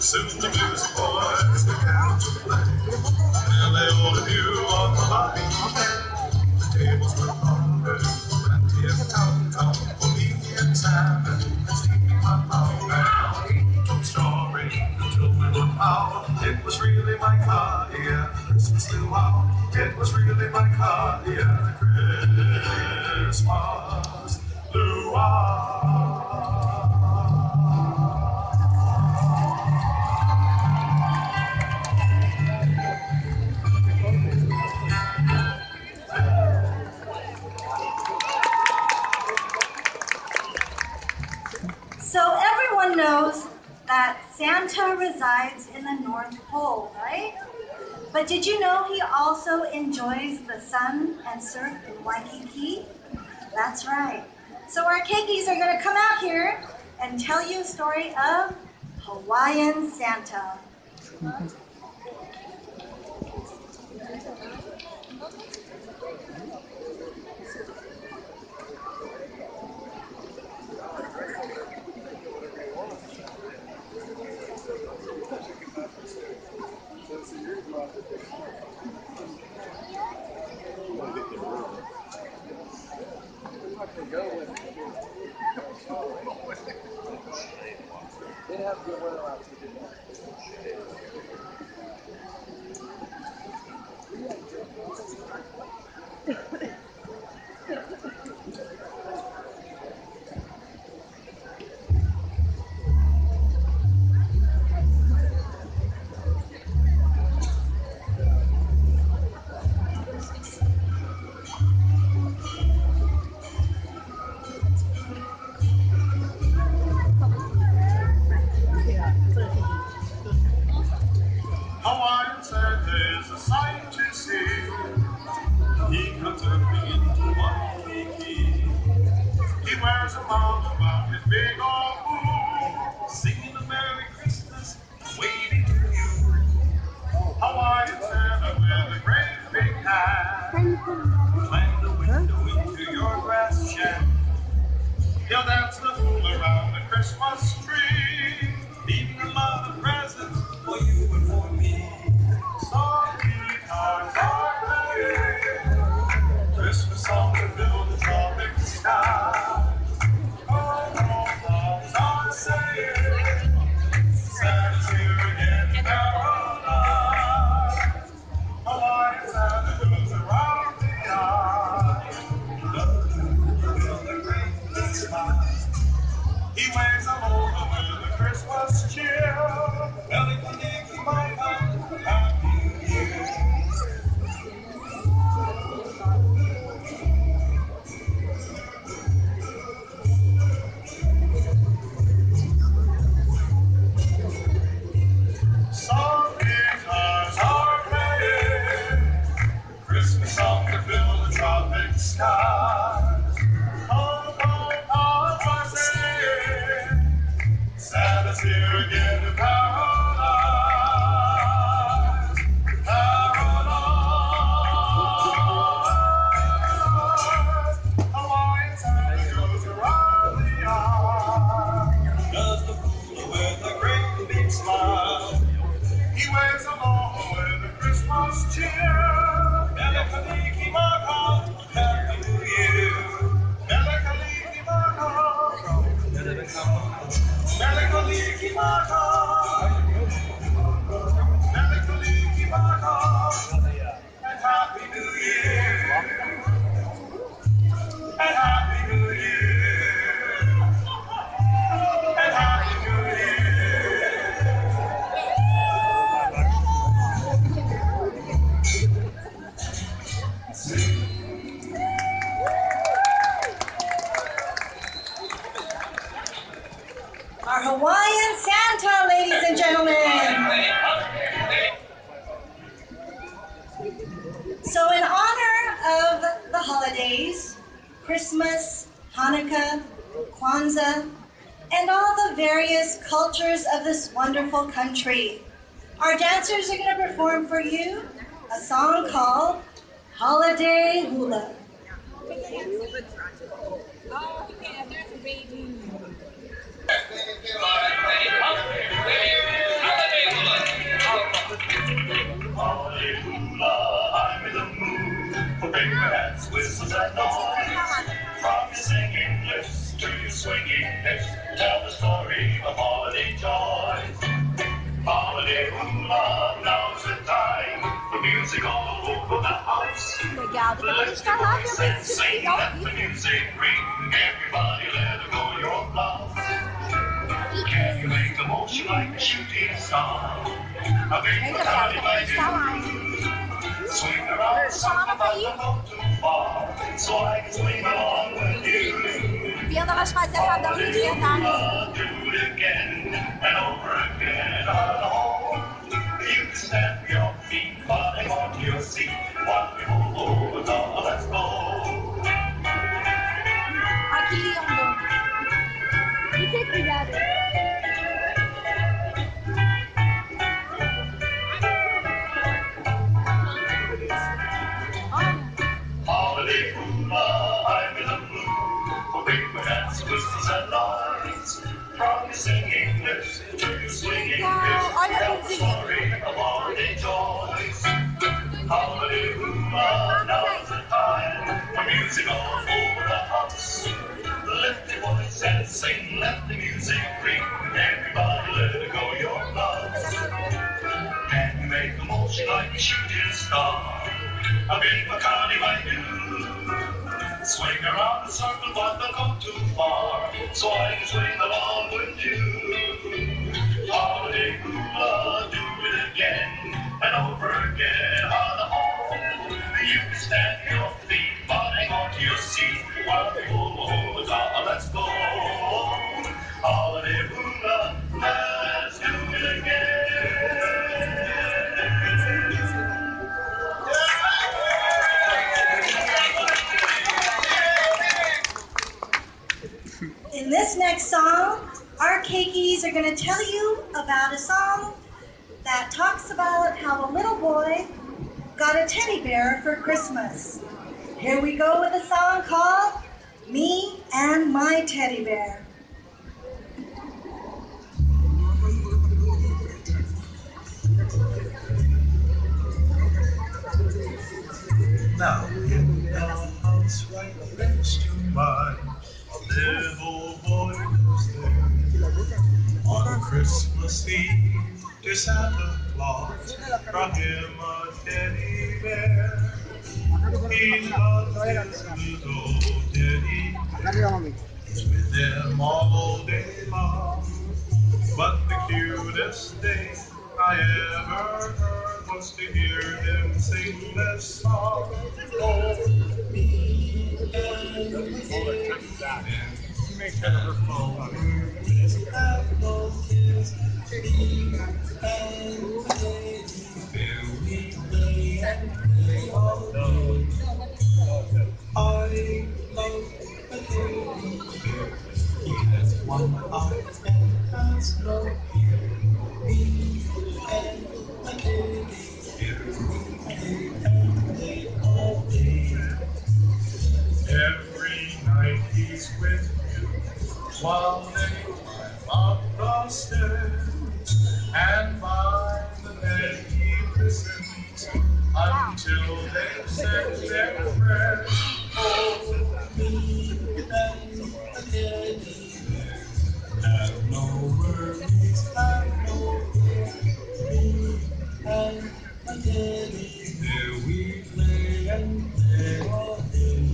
Soon the music boys began to play, and they all knew on the lobby the tables were covered, plenty of come for me and Sam and Stevie Papa and Tom Story. The children were proud. It was really my car, yeah. Christmas luau. It was really my car, yeah. Christmas luau. So everyone knows that Santa resides in the North Pole, right? But did you know he also enjoys the sun and surf in Waikiki? That's right. So our keikis are going to come out here and tell you a story of Hawaiian Santa. Hawaiian Santa is a sight to see. He comes early into Waikiki. He wears a mountain about his big old boot, singing a Merry Christmas, waving to you. Hawaiian Santa with a great big hat, climb the window into your grass shed. He'll dance the fool around the Christmas tree, leaving a lot of presents for you and for me. Soft guitars are playing, Christmas songs that fill the tropic sky. Oh, are saying, Santa's here again in paradise. Hawaiian Santa goes around the isle, with a great big smile. He waves them over with a Christmas cheer. Elikaliki Maka, Happy New Year. Soft guitars are playing, Christmas songs that fill the tropic skies. Oh, are saying, Santa's here again in paradise. Paradise. Hawaiian Santa goes around the isle, does the fool with a great big smile. He waves them all with a Christmas cheer. Elikaliki Maka, Happy New Year. Elikaliki Maka, Elikaliki Maka, Elikaliki Maka, and Happy New Year. And Happy New Year. And Happy New Year. Our Hawaiian Santa, ladies and gentlemen. So in honor of the holidays, Christmas, Hanukkah, Kwanzaa, and all the various cultures of this wonderful country, our dancers are going to perform for you a song called Holiday Hula. Oh, yeah, there's a baby. Holiday, swinging hips tell the story of holiday joys. Holiday hula, now's the time for music all over the house. Legal, porque quando a gente tá lá, vê Sing, esse tipo sing, de ao let the vivo. music ring. Everybody let go your blouse. Can you make a motion like a shooting star? A big É engraçado, Bacardi quando a might gente tá lá, hein? do. Swing around the circle, but don't go too far. So I can swing along with you. Vendo elas fazer essa dança de verdade. Do it again and over again on the hole. You can stamp your feet, bottom onto your seat. While we hold over the let's go. Ai, que lindo. E que cuidado. Holiday hula, I'm in the mood for paper hats, whistles, and lights. From your singing lips to your swinging hips, tell the story of holiday joys. Holiday hula, now's the time for music all over the house. Lift your voice and sing, let the music ring. Everybody let go your blouse. Can you make a motion like a shooting star? A big Bacardi might do. Swing around the circle, but don't go too far. So I can swing along with you. Holiday hula, do it again and over again on the hole. You can stamp your feet, but hang on to your seat while we hold on. Let's go. Holiday hula, let's do it again. In this next song, our Keikis are going to tell you about a song that talks about how a little boy got a teddy bear for Christmas. Here we go with a song called Me and My Teddy Bear. Now in the house right next to mine, a little boy lives there. On Christmas Eve, to Santa Claus brought him a teddy bear. He loves his little teddy bear. He's with him all day long. But the cutest thing I ever heard was to hear him sing this song. Oh, me and teddy bear. Have no worries, have no cares. Me and teddy bear, we play and play all day. I love a teddy bear. He has one eye and has no ear. Me and a teddy bear, we play and play all day. Every night he's with you while they climb up the stairs, and by the bed he listens until they've said their prayers. Oh, me and a teddy bear, have no worries, have no fear. Me and a teddy bear, we play and play all day.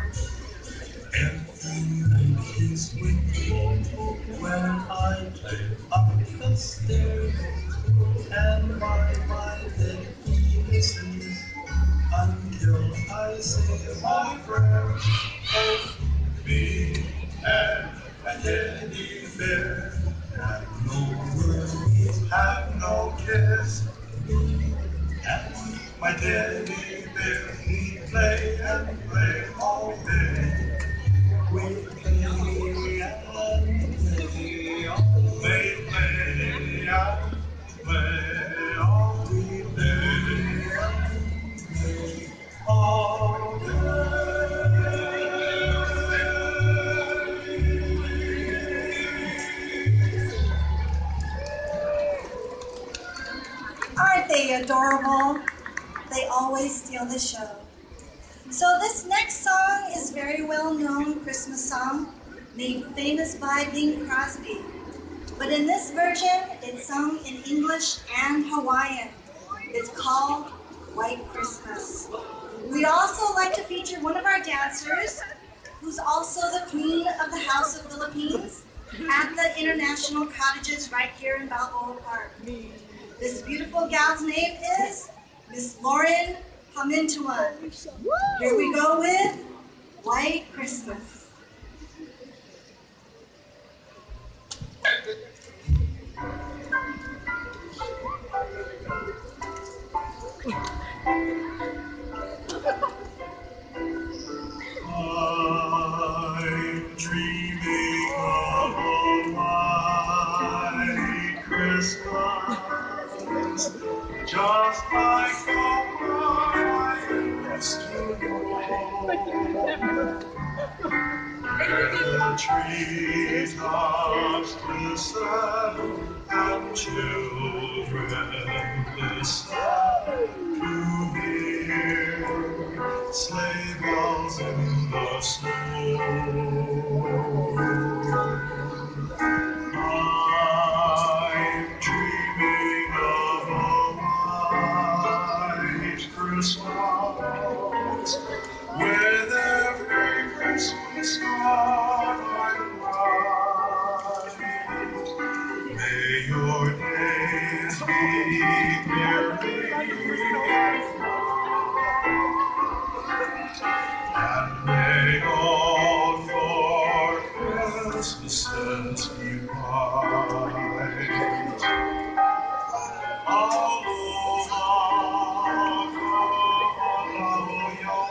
Every night he's with me when I climb up the stairs, and by my bed he listens until I say my prayer. Oh, me and a teddy bear, have no worries, have no cares. Me and my teddy bear, we play and play all day. We play and play all day. Play and play all day. Play all day. Aren't they adorable? They always steal the show. So this next song is a very well-known Christmas song. made famous by Bing Crosby. But in this version, it's sung in English and Hawaiian. It's called White Christmas. We'd also like to feature one of our dancers, who's also the queen of the House of Philippines at the International Cottages right here in Balboa Park. This beautiful gal's name is Miss Lauren Hamintuan. Here we go with White Christmas. I'm dreaming of a white Christmas, just like the one I used to know. Where the treetops glisten and children listen to hear sleigh bells in the snow. I'm dreaming of a white Christmas with every Christmas starlight bright. May your days be merry and may all your Christmases be white. Aloha, your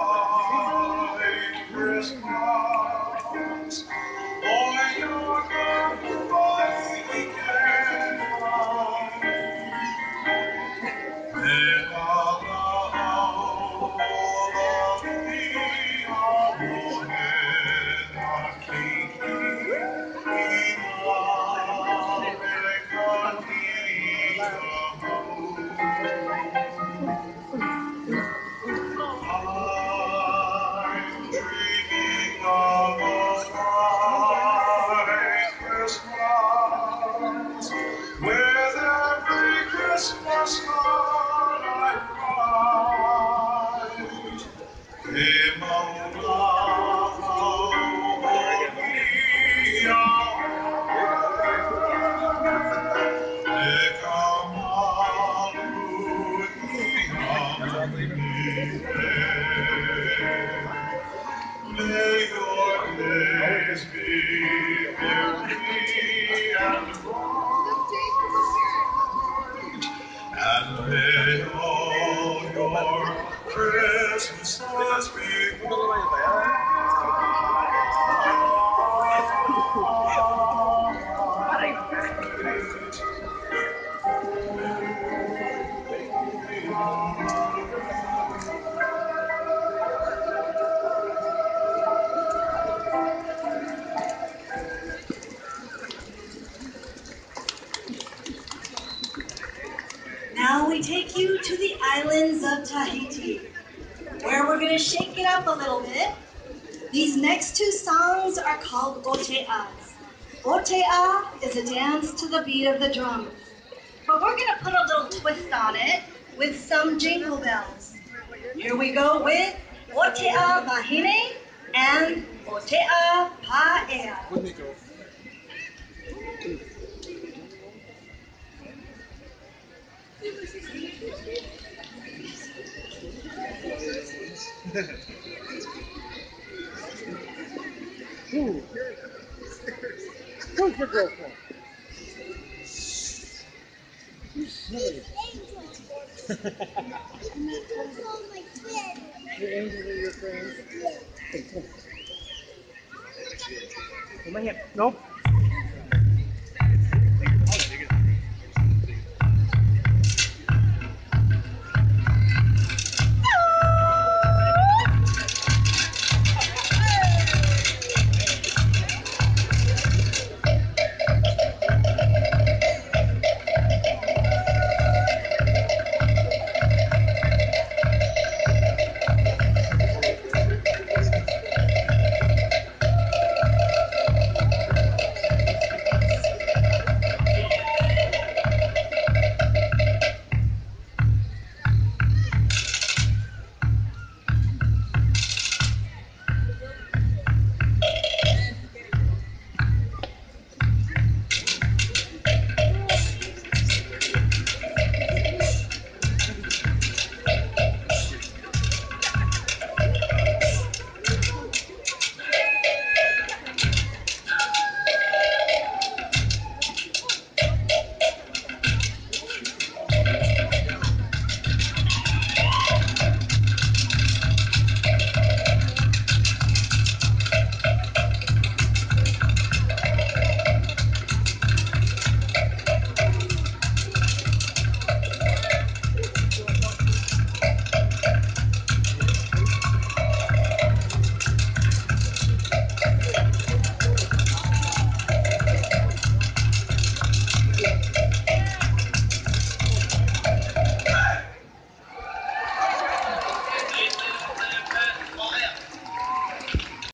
white Christmas, for your goodbye again. I'm dreaming of a white Christmas, with every Christmas card I write. May your days be merry and bright, and may all your Christmases be Now we take you to the islands of Tahiti, where we're going to shake it up a little bit. These next two songs are called Ote'as. Ote'a is a dance to the beat of the drums, but we're going to put a little twist on it with some jingle bells. Here we go with Ote'a Mahine and Ote'a Pa'ea. Who's your girlfriend? You're silly. Your angels are your friends? Come on here. Nope.